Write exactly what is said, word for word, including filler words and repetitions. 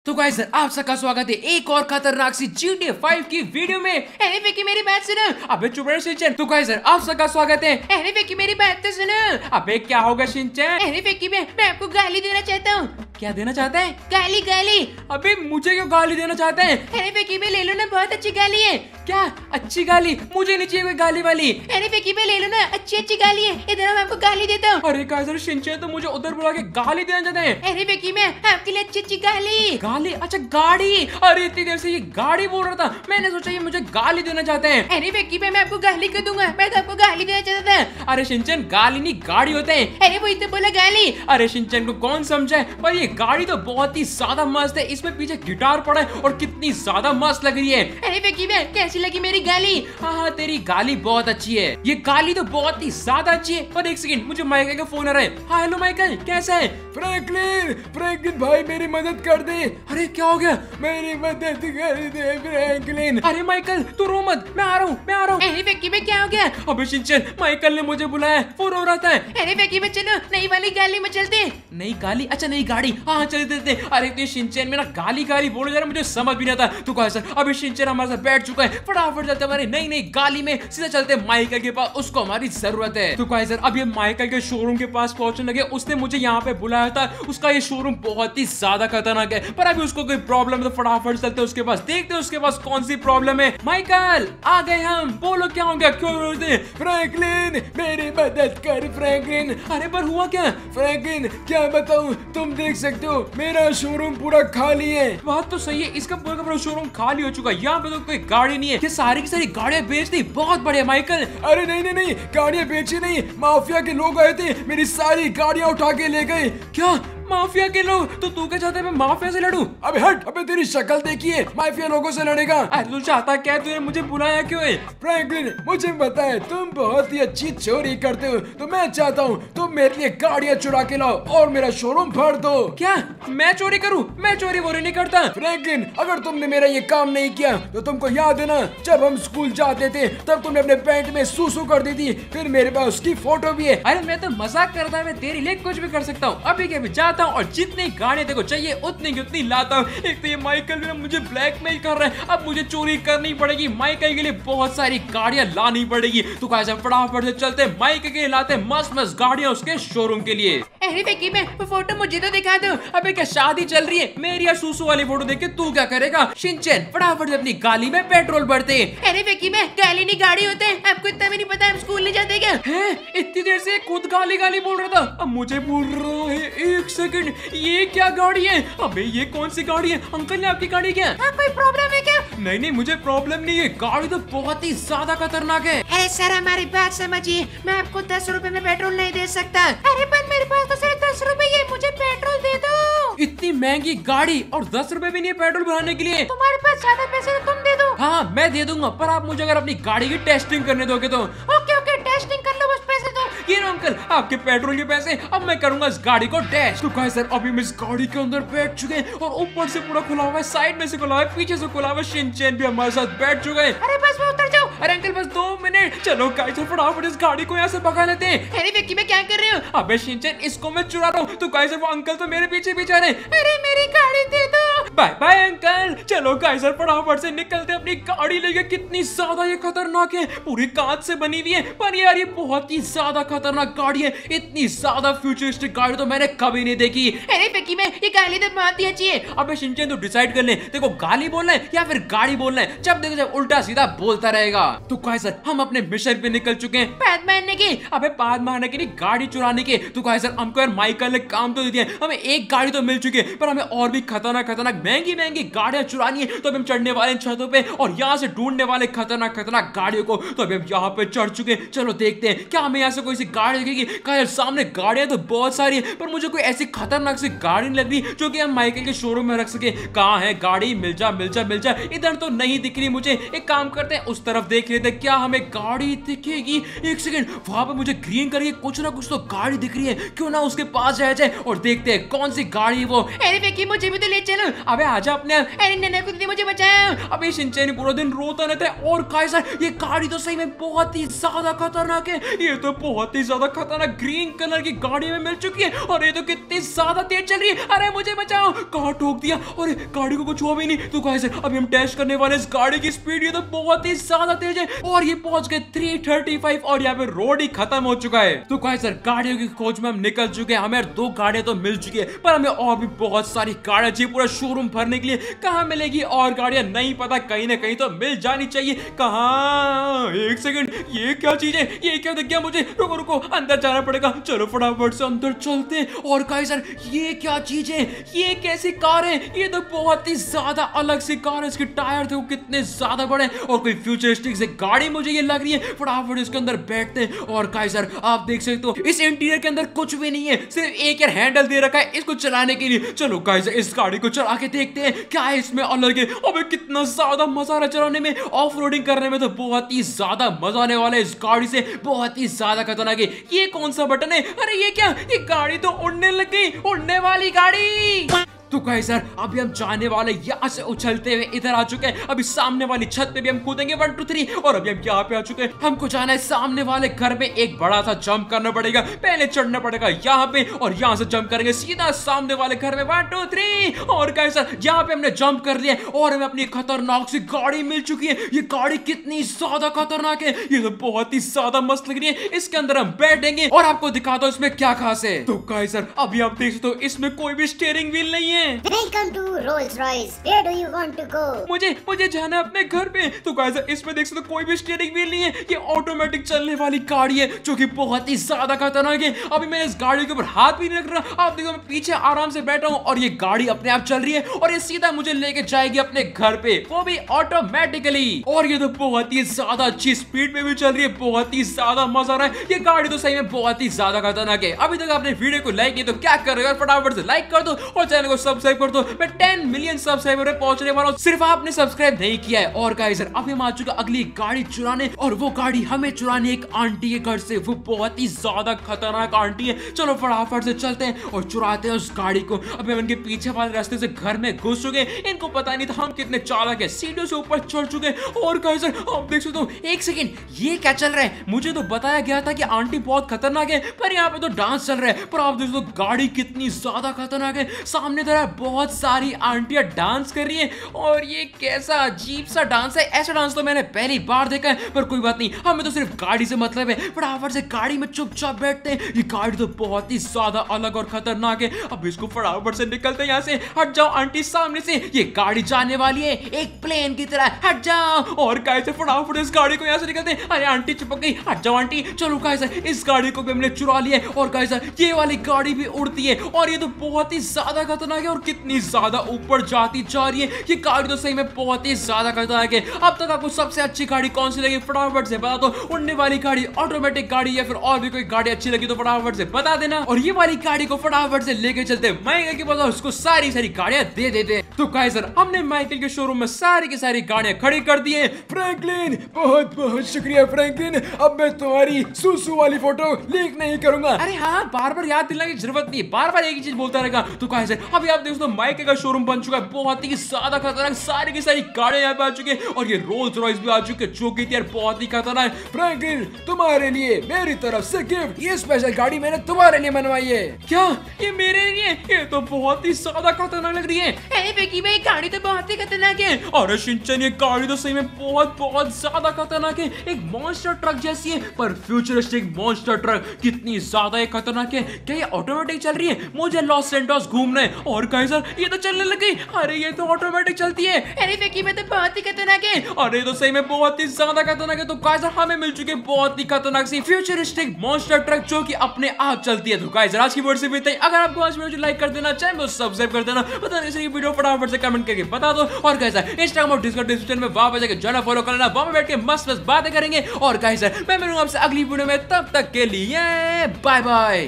तो guys sir आप सबका स्वागत है एक और खतरनाक सी जी टी ए फाइव की वीडियो में। एनीवे की मेरी बात सुनो। अबे चुप रहो शिनचैन। तो गाइस सर आप सबका स्वागत है। एनीवे की मेरी बात तो सुनो। अबे क्या होगा शिनचैन? एनीवे की मैं, मैं आपको गाली देना चाहता हूँ। क्या देना चाहता है? गाली गाली। अबे मुझे क्यों गाली देना चाहता है? एनीवे की मैं ले लो ना, बहुत अच्छी गाली है। क्या अच्छी गाली? मुझे नहीं चाहिए कोई गाली वाली। एनीवे की मैं ले लो ना, अच्छी अच्छी गाली है। इधर मैं आपको गाली देता हूँ। अरे गाइस सर शिनचैन तो मुझे उधर बुला के गाली देना चाहते हैं। एनीवे की मैं आपके लिए अच्छी अच्छी गाली गाली अच्छा गाड़ी। अरे इतनी देर से ये गाड़ी बोल रहा था, मैंने सोचा ये मुझे गाली देना चाहते हैं। एनीवे की मैं आपको गाली क्यों दूंगा? मैं तो आपको गाली देना चाहता था। अरे शिनचैन गाली नहीं गाड़ी होते हैं। अरे वही तो बोला गाली। अरे शिनचैन को कौन समझाए, पर ये गाड़ी तो बहुत ही ज्यादा मस्त है। इसमें पीछे गिटार पड़ा है और कितनी ज्यादा मस्त लग रही है। एनीवे की मैं कैसी लगी मेरी गाली? हाँ हाँ तेरी गाली बहुत अच्छी है। ये गाली तो बहुत ही ज्यादा अच्छी है। पर एक सेकंड मुझे माइकल का फोन आ रहा है। हाँ हेलो माइकल कैसा है? फ्रैंकलिन फ्रैंकलिन भाई मेरी मदद कर दे। अरे क्या हो गया? मेरी मदद कर दे फ्रैंकलिन। अरे माइकल तू रो मत, मैं आ रहा हूँ मैं आ रहा हूँ। एनीवे की में क्या हो गया? अबे शिनचैन माइकल ने मुझे बुलाया, वो रो रहा था। एनीवे की में चलो नई वाली गाली में चलते। नई गाली? अच्छा नई गाड़ी, हाँ चल देते। अरे तो शिनचैन मेरा गाली गाली बोलो जरा, मुझे समझ भी नहीं आता। तो कहा सर अभी शिनचैन हमारे साथ बैठ चुका है, फटाफट चलते हमारे नई नई गाली में, सीधा चलते माइकल के पास, उसको हमारी जरूरत है। तो कहा सर अब ये माइकल के शोरूम के पास पहुंचने लगे। उसने मुझे यहाँ पे बुलाया था, उसका ये शोरूम बहुत ही ज्यादा खतरनाक है, पर अभी उसको कोई प्रॉब्लम है तो फटाफट चलते उसके पास, देखते हैं उसके पास कौन सी प्रॉब्लम है। माइकल आ गए हम, बोलो क्या हो गया, क्यों रो रहे? फ्रैंकलिन मेरी मदद कर फ्रैंकलिन। अरे पर हुआ क्या? फ्रैंकलिन क्या बताऊं, तुम देख सकते हो मेरा शोरूम पूरा खाली है। बात तो सही है, इसका पूरा पूरा शोरूम खाली हो चुका है। यहाँ पे तो कोई गाड़ी नहीं है। ये सारी की सारी गाड़ियां बेच दी, बहुत बढ़िया माइकल। अरे नहीं नहीं नहीं गाड़ियां बेची नहीं, माफिया के लोग आए थे, मेरी सारी गाड़ियां उठा के ले गए। क्या माफिया के लोग? तो तू क्या चाहता है मैं माफिया से लड़ूं? अबे हट, अबे तेरी शक्ल देखिए, माफिया लोगों से लड़ेगा। अरे तू चाहता क्या है? तूने मुझे बुलाया क्यों है? फ्रैंकलिन मुझे पता है तुम बहुत ही अच्छी चोरी करते हो, तो मैं चाहता हूँ तुम मेरे लिए गाड़ियाँ चुरा के लाओ और मेरा शोरूम फाड़ दो। क्या मैं चोरी करूँ? मैं चोरी वोरी नहीं करता। फ्रैंकलिन अगर तुमने मेरा ये काम नहीं किया तो तुमको याद है ना, जब हम स्कूल जाते थे तब तुमने अपने पैंट में सूसू कर दी थी, फिर मेरे पास उसकी फोटो भी है। अरे मैं तो मजाक करता है, मैं तेरे लिए कुछ भी कर सकता हूँ। अभी के अभी जाता हूँ और जितनी गाड़ियां तेरे को चाहिए उतनी की उतनी लाता हूँ। एक तो ये माइकल भी मुझे ब्लैकमेल कर रहा है, अब मुझे चोरी करनी पड़ेगी। माइकल के लिए बहुत सारी गाड़ियां लानी पड़ेगी। तो कैसे फटाफट से चलते माइकल के लाते मस्त मस्त गाड़ियां उसके शोरूम के लिए। अरे की मैं वो फोटो मुझे तो दिखा दो। अबे क्या शादी चल रही है? मेरी या सूसू वाली फोटो देख के तू क्या करेगा? शिनचैन फटाफट से अपनी गाली में पेट्रोल भरते। अरे की मैं गाली नहीं गाड़ी होते हैं, आपको इतना भी नहीं पता, हम स्कूल नहीं जाते क्या? है इतनी देर से खुद गाली गाली बोल रहा था, अब मुझे बोल रहा है। एक सेकंड, ये क्या गाड़ी है? अबे ये कौन सी गाड़ी है? अंकल ने आपकी गाड़ी क्या? हाँ, कोई प्रॉब्लम है क्या? नहीं नहीं मुझे प्रॉब्लम नहीं है, गाड़ी तो बहुत ही ज्यादा खतरनाक है। अरे सर हमारी बात समझिए, मैं आपको दस रुपए में पेट्रोल नहीं दे सकता। अरे पर मेरे पास तो सिर्फ दस रुपए ही है, मुझे पेट्रोल दे दो। इतनी महंगी गाड़ी और दस रुपए भी नहीं है पेट्रोल भराने के लिए? तुम्हारे पास ज्यादा पैसे तो तुम दे दो। हाँ मैं दे दूंगा, पर आप मुझे अगर अपनी गाड़ी की टेस्टिंग करने दोगे तो। ओके ओके टेस्टिंग कर लो, बस पैसे दो। ये लो अंकल आपके पेट्रोल के पैसे, अब मैं करूंगा इस गाड़ी को टेस्ट। तो गाइस सर अभी मैं इस गाड़ी के अंदर बैठ चुके हैं और ऊपर से पूरा खुला हुआ है, साइड में से खुला हुआ है, पीछे से खुला हुआ है। शिनचैन भी हमारे साथ बैठ चुके हैं। अरे बस वो उतर जाओ। अरे अंकल बस दो मिनट। चलो गाइस सर फटाफट इस गाड़ी को यहाँ से भगा लेते हैं। अरे विक्की मैं क्या कर रहे हो? अबे शिनचैन इसको मैं चुरा रहा हूँ। तो गाइस सर वो अंकल तो मेरे पीछे पीछे रहे। अरे मेरी गाड़ी दे दो। Bye bye uncle. चलो गाइस सर फटाफट से निकलते अपनी गाड़ी लेके। कितनी ज्यादा ये खतरनाक है, पूरी कांच से बनी हुई है, पर यार ये बहुत ही ज्यादा खतरनाक गाड़ी है। इतनी ज्यादा फ्यूचरिस्टिक गाड़ी तो मैंने कभी नहीं देखी। अरे विक्की मैं ये गाड़ी तो बहुत ही अच्छी है। अबे शिनचैन तू डिसाइड कर ले, देखो गाली बोलना है या फिर गाड़ी बोलना है। जब देखो जब उल्टा सीधा बोलता रहेगा। तो गाइस सर हम अपने मिशन पे निकल चुके हैं। बात मारने की? अबे बात मारने की नहीं, गाड़ी चुराने की। तो गाइस सर हमको यार माइकल ने काम तो दे दिया, हमें एक गाड़ी तो मिल चुकी है, पर हमें और भी खतरनाक खतरनाक महंगी महंगी गाड़ियां चुरानी है। तो अभी हम चढ़ने वाले छतों पे और यहाँ से ढूंढने वाले खतरनाक खतरनाक गाड़ियों को। तो अभी हम यहाँ पे चढ़ चुके हैं, चलो देखते हैं क्या हमें यहाँ से कोई सी गाड़ी दिखेगी। यार सामने गाड़ियां तो बहुत सारी है, पर मुझे कोई ऐसी खतरनाक सी गाड़ी नहीं लग रही जो कि हम माइकल के शोरूम में रख सके। कहाँ है गाड़ी? मिल जा मिल जा मिल जा। इधर तो नहीं दिख रही मुझे। एक काम करते हैं उस तरफ देख लेते हैं, क्या हमें गाड़ी दिखेगी। एक सेकंड, वहां पे मुझे ग्रीन करके कुछ ना कुछ तो गाड़ी दिख रही है, क्यों ना उसके पास जाया जाए और देखते हैं कौन सी गाड़ी वो। अरे विक्की मुझे भी तो ले चलो। अबे आजा अपने आप। अरे नन्हा कुत्ते मुझे बचाओ। अबे शिनचैन पूरा दिन रोता रहता है। और गाइस ये गाड़ी तो सही में बहुत ही ज्यादा खतरनाक है। ये तो बहुत ही ज्यादा खतरनाक ग्रीन कलर की गाड़ी में मिल चुकी है और ये तो कितनी ज्यादा तेज चल रही है। अरे मुझे बचाओ, कहाँ ठोक दिया और गाड़ी को कुछ हुआ भी नहीं। तो गाइस अभी हम टेस्ट करने वाले इस गाड़ी की स्पीड, ये तो बहुत ही ज्यादा तेज है और ये पहुंच गए तीन सौ पैंतीस और यहाँ पे रोड ही खत्म हो चुका है। तो गाइस गाड़ियों की खोज में हम निकल चुके हैं। हमें दो गाड़ियां तो मिल चुकी है पर हमें और भी बहुत सारी गाड़ियां चाहिए पूरा शोरूम भरने के लिए। कहाँ मिलेगी और गाड़ियां नहीं पता, कहीं ना कहीं तो मिल जानी चाहिए। कहाँ, एक सेकंड, ये क्या चीज है? ये क्या दिख गया मुझे? रुको रुको, अंदर जाना पड़ेगा। चलो फटाफट से अंदर चलते हैं। और गाइस ये क्या चीज है? ये कैसी कार है? ये तो बहुत ही ज्यादा अलग सी कार है। इसके टायर देखो कितने ज्यादा बड़े और कोई फ्यूचरिस्टिक से गाड़ी मुझे ये लग रही है। फटाफट इसके अंदर बैठते हैं। और गाइस आप देख सकते हो इस इंटीरियर के अंदर कुछ भी नहीं है, सिर्फ एक यार हैंडल दे रखा है इसको चलाने के लिए। चलो गाइस इस गाड़ी को चला के देखते हैं क्या है इसमें अलग है। अबे कितना ज्यादा मजा आ रहा है चलाने में, ऑफ रोडिंग करने में तो बहुत ही ज्यादा मजा आने वाला है इस गाड़ी से। बहुत ही ज्यादा खतरनाक है। ये कौन सा बटन है? अरे ये क्या, ये गाड़ी तो उड़ने लग गई, उड़ने वाली गाड़ी। तो गाइस सर अभी हम जाने वाले यहाँ से उछलते हुए इधर आ चुके हैं। अभी सामने वाली छत पे भी हम कूदेंगे वन टू थ्री और अभी हम यहाँ पे आ चुके हैं। हमको जाना है सामने वाले घर में, एक बड़ा सा जंप करना पड़ेगा। पहले चढ़ना पड़ेगा यहाँ पे और यहाँ से जंप करेंगे सीधा सामने वाले घर में। वन टू थ्री और गाइस सर यहाँ पे हमने जंप कर लिया और हमें अपनी खतरनाक सी गाड़ी मिल चुकी है। ये गाड़ी कितनी ज्यादा खतरनाक है, ये तो बहुत ही ज्यादा मस्त लग रही है। इसके अंदर हम बैठेंगे और आपको दिखा दो इसमें क्या खास है। तो गाइस सर अभी आप देख सकते हो इसमें कोई भी स्टीयरिंग व्हील नहीं है। Welcome to Rolls Royce. Where do you want to go? मुझे मुझे जाना है अपने घर पे। तो गाइस इसमें देख सकते हो कोई भी स्टीयरिंग व्हील नहीं है। ये ऑटोमेटिक चलने वाली गाड़ी है जो कि बहुत ही ज्यादा खतरनाक है। अभी मैं इस गाड़ी के ऊपर हाथ भी नहीं रख रहा। आप देखो मैं पीछे आराम से बैठा हूँ और ये गाड़ी अपने आप चल रही है और ये सीधा मुझे लेके जाएगी अपने घर पे, वो भी ऑटोमेटिकली। और ये तो बहुत ही ज्यादा अच्छी स्पीड में भी चल रही है, बहुत ही ज्यादा मजा आ रहा है। ये गाड़ी तो सही में बहुत ही ज्यादा खतरनाक है। अभी तक आपने वीडियो को लाइक किया तो क्या कर रहे हो, फटाफट से लाइक कर दो और चैनल को सब्सक्राइब कर दो। मैं टेन मिलियन सब्सक्राइबर पे पहुंचने वाला हूं, सिर्फ आपने सब्सक्राइब नहीं किया है। और गाइस अभी हम आ चुके अगली गाड़ी चुराने और वो गाड़ी हमें चुरानी एक आंटी के घर से। वो बहुत ही ज्यादा खतरनाक आंटी है। चलो फटाफट से चलते हैं और चुराते हैं उस गाड़ी को। अभी हम इनके पीछे वाले रास्ते से घर में घुस चुके, इनको पता नहीं था हम कितने चालाक है, सीढ़ियों से ऊपर चढ़ चुके। और गाइस आप देख सकते हो, एक सेकंड ये क्या चल रहा है? मुझे तो बताया गया था कि आंटी बहुत खतरनाक है पर यहाँ पे तो डांस चल रहा है। पर आप देख सकते हो गाड़ी कितनी ज्यादा खतरनाक है। सामने तरह बहुत सारी आंटियां डांस कर रही है और ये कैसा अजीब सा डांस है। ऐसा डांस तो मैंने पहली बार देखा है। पर कोई बात नहीं, हमें तो सिर्फ गाड़ी से मतलब है। फटाफट से गाड़ी में चुपचाप बैठते हैं। ये गाड़ी तो बहुत ही ज्यादा अलग और खतरनाक है। अब इसको फटाफट से निकलते हैं यहाँ से। हट जाओ आंटी सामने से, ये गाड़ी जाने वाली है एक प्लेन की तरह, हट जाओ। और कैसे फटाफट इस गाड़ी को यहाँ से निकलते हैं। अरे आंटी चिपक गई, हट जाओ आंटी। चलो गाइस इस गाड़ी को भी हमने चुरा लिया है। और गाइस ये वाली गाड़ी भी उड़ती है और ये तो बहुत ही ज्यादा खतरनाक है और कितनी ज्यादा ऊपर जाती जा रही है। ये गाड़ी तो सही में बहुत ही ज्यादा खतरनाक है। अब तक आपको सबसे अच्छी गाड़ी कौन सी लगी फटाफट से बता दो। उड़ने वाली गाड़ी, ऑटोमेटिक गाड़ी या फिर और भी कोई गाड़ी अच्छी लगी तो फटाफट से बता देना। और ये वाली गाड़ी को फटाफट से लेके चलते माइकल के पास, उसको सारी सारी गाड़ियां दे देते। तो गाइस हमने माइकल के शोरूम में सारी की सारी गाड़ियां खड़ी कर दी है। फ्रैंकलिन बहुत बहुत शुक्रिया फ्रैंकलिन, अब मैं तुम्हारी सुसु वाली फोटो लीक नहीं करूंगा। अरे हाँ, बार बार याद दिलाने की जरूरत नहीं, बार बार एक ही चीज बोलता रहेगा। तो गाइस अभी आप देखो माइकल का शोरूम बन चुका है, बहुत ही ज्यादा खतरनाक। सारी की सारी गाड़ियां यहाँ पे आ चुकी है और ये रोल्स रॉयस भी आ चुके हैं जो कि यार बहुत ही खतरनाक। फ्रैंकलिन तुम्हारे लिए मेरी तरफ से गिफ्ट, ये स्पेशल गाड़ी मैंने तुम्हारे लिए बनवाई है। क्या ये मेरे लिए? ये तो बहुत ही ज्यादा खतरनाक लग रही है। अरे विकी भाई गाड़ी तो बहुत ही खतरनाक है। अरे शिनचैन ये गाड़ी तो सही में बहुत बहुत ज्यादा खतरनाक है। एक मॉन्स्टर ट्रक जैसी है पर फ्यूचरिस्टिक मॉन्स्टर ट्रक। कितनी ज्यादा ये खतरनाक है। क्या ये ऑटोमेटिक चल रही है? मुझे लॉस सेंटोस घूमना है। और गाइस ये तो चलने लग गई। अरे ये तो ऑटोमेटिक चलती है। अरे विकी भाई तो बहुत ही खतरनाक है। अरे तो सही में बहुत ही ज्यादा खतरनाक है। तो गाइस हमें मिल चुकी है बहुत ही खतरनाक सी फ्यूचरिस्टिक मॉन्स्टर ट्रक जो कि अपने आप चलती है। तो गाइस आज की वीडियो से भी अगर आपको आज वीडियो लाइक कर देना, चैनल को सब्सक्राइब कर देना, पता नहीं वीडियो फटाफट से कमेंट करके बता दो। और गाइस इंस्टाग्राम और डिस्कॉर्ड डिस्क्रिप्शन में वहां पर जाकर जाना फॉलो करना, वहां पे बैठ के मस्त मस्त बातें करेंगे। और गाइस मैं मिलूंगा आपसे अगली वीडियो में, तब तक के लिए बाय बाय।